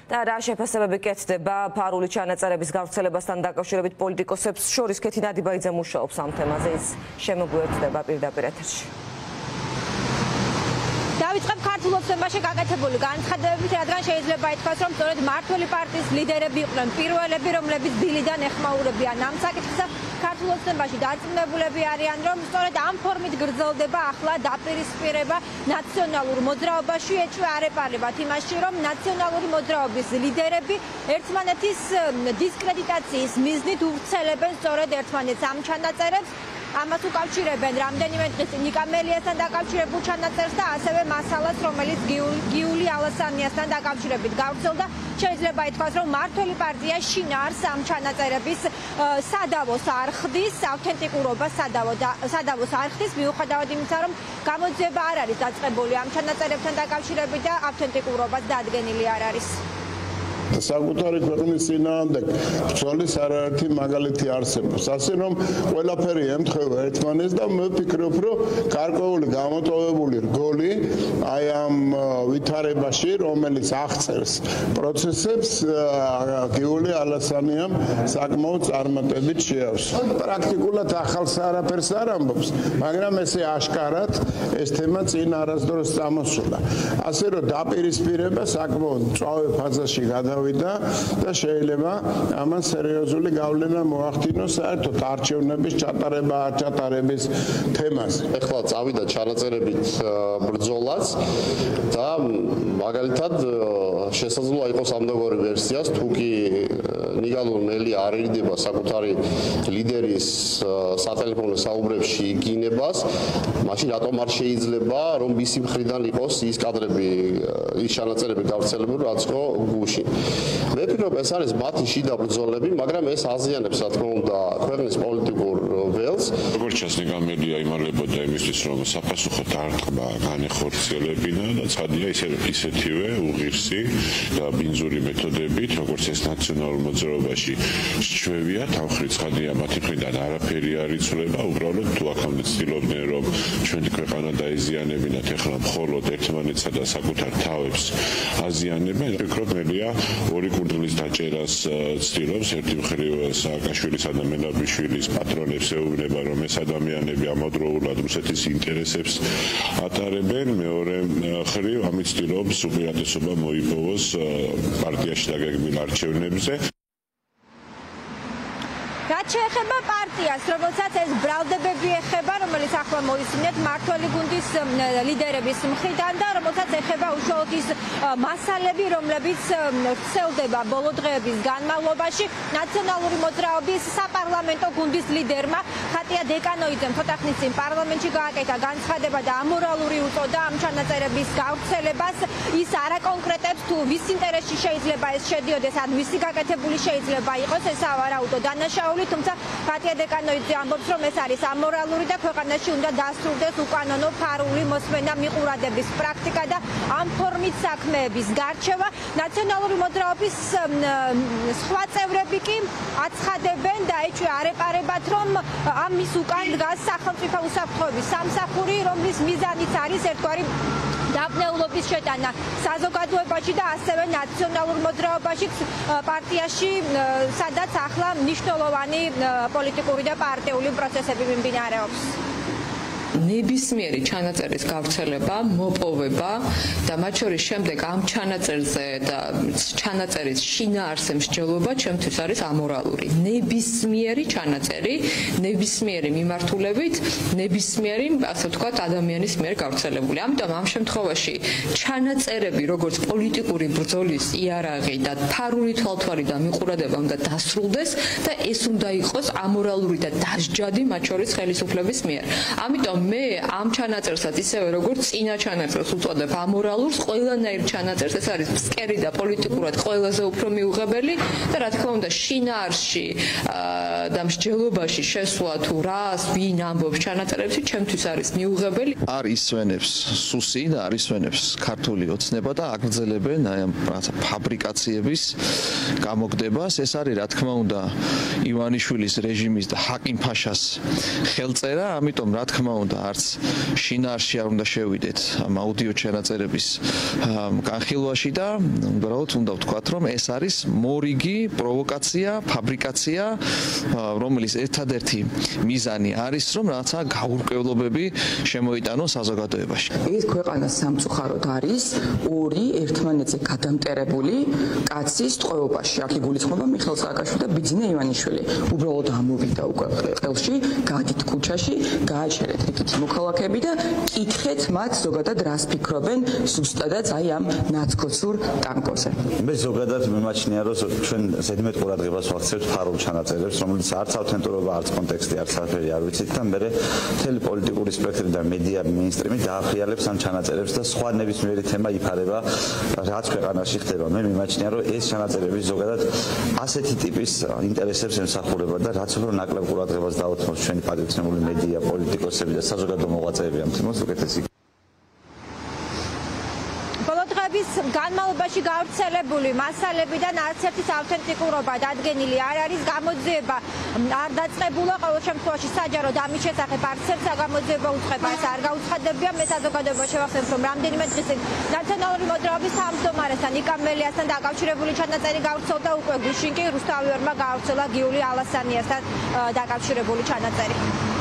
და რა შეფასებები კეთდება ფარული ჩანაწერების გავრცელებასთან დაკავშირებით პოლიტიკოსებს შორის? ქეთი ნადიბაიძე მუშაობს ამ თემაზე, ის შემოგვიერთდება პირდაპირ ეთერში. დავიწყებ ქართულ ოცნებაში გაკეთებული განცხადებებით, რადგან შეიძლება ითქვას, რომ სწორედ მმართველი პარტიის ლიდერები იყვნენ პირველები, რომლებიც დილიდან ეხმაურებიან ამ საკითხს. ქართულ ოცნებაში დარწმუნებულები არიან, რომ სწორედ ამ ფორმით გრძელდება ახლა დაპირისპირება ნაციონალურ მოძრაობაში. ეჭვი არ ეპარებათ იმაში, რომ ნაციონალური მოძრაობის ლიდერები ერთმანეთის დისკრედიტაციის მიზნით უვრცელებენ სწორედ ერთმანეთს ამ ჩანაწერებს. ამას უკავშირებენ რამდენიმე დღის წინ ნიკა მელიასთან დაკავშირებულ ჩანაწერს და ასევე მასალას, რომელიც გიული ალასანიასთან დაკავშირებით გავრცელდა. შეიძლება ითქვას, რომ მმართველი პარტია შინაარს ამ ჩანაწერების სადავოს არ ხდის, ავთენტიკურობას სადავოს არ ხდის, მიუხედავად იმისა, რომ გამოძიება არ არის დაწყებული ამ ჩანაწერებთან დაკავშირებით და ავთენტიკურობას დადგენილი არ არის. საკუთარი ქვეყნის წინააღმდეგ ბრძოლის არაერთი მაგალითი არსებობს. ასე რომ ყველაფერი ემთხვევა ერთმანეთს და მე ვფიქრობ, რომ გარკვეული გამოტოვებული რგოლი აი ამ ვითარებაში, რომელიც აღწერს პროცესებს, გიული ალასანიამ საკმაოდ წარმატებით შეავსო. პრაქტიკულად ახალს არაფერს არ ამბობს, მაგრამ ესე აშკარად ეს თემა წინ არასდროს წამოსულა. ასე რომ დაპირისპირება საკმაოდ მწვავე ფაზაში გადავიდა და შეიძლება ამან სერიოზული გავლენა მოახდინოს საერთოდ არჩევნების ჩატარება არ ჩატარების თემაზე. ეხლა წავიდა ჩანაწერებით ბრძოლაც და მაგალითად შესაძლოა იყოს ამდაგორი ვერსიას, თუ კი ნიგალურ მელია არ ერიდება საკუთარი ლიდერის სატელეფონო საუბრებში იგინებას, მაშინ რატომ არ შეიძლება რომ მისი მხრიდან იყოს ის კადრები, ის ჩანაწერები გავრცელებული, რაც ხო გუში. მე ვფიქრობ, ეს არის მათი შიდა ბრძოლები, მაგრამ ეს აზიანებს, რა თქმა უნდა, ქვეყნის პოლიტიკურ ველს. როგორც ჩანს, ნიკა მელია იმალებოდა იმისთვის, რომ საპასუხო დარტყმა განეხორციელებინა და ცხადია ისეთივე უღირსი და ბინძური მეთოდებით, როგორც ეს ნაციონალურ მოძრაობაში ჩვევია, თავხრით ცხადია მათი მხრიდან არაფერი არ იცვლება, უბრალოდ თუ აქამდე ცდილობდნენ, რომ ჩვენი ქვეყანა დაეზიანებინათ, ეხლა მხოლოდ ერთმანეთსა და საკუთარ თავებს აზიანებენ. ვფიქრობ, მელია ორი კურდღლის დაჭერას ცდილობს. ერთი მხრივ სააკაშვილისა და მელაბიშვილის პატრონებს ეუბნება, რომ ეს ადამიანები ამავდროულად რუსეთის ინტერესებს ატარებენ. მეორე მხრივ ამით ცდილობს უპირატესობა მოიპოვოს პარტიაში დაგეგმილ არჩევნებზე. რაც შეეხება პარტიას, რომელსაც ეს ბრალდებები ეხება, რომელიც ახლა მოისმინეთ მმართველი გუნდის ლიდერების მხრიდან და რომელსაც ეხება უშუალოდ ის მასალები, რომლებიც ვრცელდება ბოლო დღეების განმავლობაში. ნაციონალური მოძრაობის საპარლამენტო გუნდის ლიდერმა ხატია დეკანოიძემ ცოტა ხნის წინ პარლამენტში გააკეთა განცხადება და ამორალური უწოდა ამ ჩანაწერების გავრცელებას. ის არ აკონკრეტებს თუ ვის ინტერესში შეიძლება ეს შედიოდეს, ან ვისი გაკეთებული შეიძლება იყოს, ეს ავარაუდო დანაშაული. თუმცა ხატია დეკანოიძე ამბობს, რომ ეს არის ამორალური და ქვეყანაში უნდა დასრულდეს უკანონო ფარული მოსმენა მიყურადების პრაქტიკა და ამ ფორმით საქმეების გარჩევა. ნაციონალური მოძრაობის სხვა წევრები კი აცხადებენ და ეჭვი არ ეპარებათ, რომ ამის უკან დგას სახელმწიფო უსაფრთხოების სამსახური, რომლის მიზანიც არის ერთგვარი დაბნეულობის შეტანა საზოგადოებაში და ასევე ნაციონალურ მოძრაობაში, პარტიაში, სადაც ახლა მნიშვნელოვანი პოლიტიკური და პარტიული პროცესები მიმდინარეობს. ნებისმიერი ჩანაწერის გავრცელება, მოპოვება და მათ შორის შემდეგ ამ ჩანაწერზე და ჩანაწერის შინაარსზე მსჯელობა ჩემთვის არის ამორალური. ნებისმიერი ჩანაწერი, ნებისმიერი მიმართულებით, ნებისმიერი, ასე ვთქვათ, ადამიანის მიერ გავრცელებული. ამიტომ ამ შემთხვევაში ჩანაწერები, როგორც პოლიტიკური ბრძოლის იარაღი და ფარული თვალთვარი და მიყურადება უნდა დასრულდეს და ეს უნდა იყოს ამორალური და დასჯადი მათ შორის ხელისუფლების მიერ. ამიტომ მე ამ ჩანაწერსაც ისევე როგორც წინა ჩანაწერს უწოდებ ამორალურს, ყველანაირ ჩანაწერს ეს არის ფსკერი და პოლიტიკურად ყველაზე უფრო მიუღებელი და რა თქმა უნდა შინაარსში და მსჯელობაში შესვლა თუ რას ვინ ამბობს ჩანაწერებში ჩემთვის არის მიუღებელი. არ ისვენებს სუსი და არ ისვენებს ქართული ოცნება და აგრძელებენ აი ამ ფაბრიკაციების გამოგდებას. ეს არის რა თქმა უნდა ივანიშვილის რეჟიმის და ჰაკიმ ფაშას ხელწერა, ამიტომ რა თქმა უნდა და არც შინაარსში არ უნდა შევიდეთ ამ აუდიო ჩანაწერების განხილვაში და უბრალოდ უნდა ვთქვათ, რომ ეს არის მორიგი პროვოკაცია, ფაბრიკაცია, რომელიც ერთადერთი მიზანი არის, რომ რაღაცა გაურკვევლობები შემოიტანოს საზოგადოებაში. ეს ქვეყანა სამწუხაროდ არის ორი ერთმანეთზე გადამტერებული კაცის ტყვეობაში. აქ იგულისხმება მიხეილ სააკაშვილი და ბიძინა ივანიშვილი. უბრალოდ ამოვიდა უკვე ყელში, გადით ქუჩაში, გააჩერეთ რიგითი მოქალაქეები და კითხეთ მათ ზოგადად რას ფიქრობენ ზუსტადაც აი ამ ნაცგოცურ ტანკოზე. მე ზოგადად მიმაჩნია, რომ ჩვენ ზედმეტ ყურადღებას ვაქცევთ ფარულ ჩანაწერებს, რომელიც არც ავთენტურობა, არც კონტექსტი, არც არაფერი არ ვიცით და მე მთელი პოლიტიკური სპექტრი და მედია მეინსტრიმი დაახიალებს ამ ჩანაწერებს და სხვა ნებისმიერი თემა იფარება, რაც ქვეყანაში ხდება. მე მიმაჩნია, რომ ეს ჩანაწერები ზოგადად ასეთი ტიპის ინტერესებს ემსახურება და რაც უფრო ნაკლებ ყურადღებას დაუთმოს ჩვენი პატრიოტული მედია, პოლიტიკოსები და საზოგადო მოღვაწეები ამ თემას უკეთესი. განმავლობაში გავრცელებული მასალებიდან არც ერთის ავთენტიკურობა დადგენილი არ არის. გამოძიება არ დაწყებულა, ყოველ შემთხვევაში საჯაროდ ამის შესახებ არც ერთ გამოძიება უწყებას არ გაუცხადებია. მე საზოგადოებას შევახსენებ, რომ რამდენიმე დღის წინ ნაციონალური მოძრაობის თავმჯდომარესთან იკა მელიასთან დაკავშირებული ჩანაწერი გავრცელდა, უკვე გუშინ კი რუსთავიორმა გავრცელა გიული ალასანიასთან დაკავშირებული ჩანაწერი.